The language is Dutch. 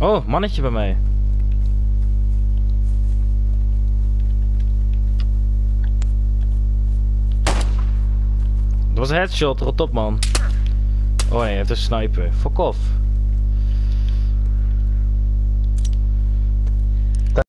Oh, mannetje bij mij. Dat was een headshot, rot op man. Oh nee, hij heeft een sniper. Fuck off.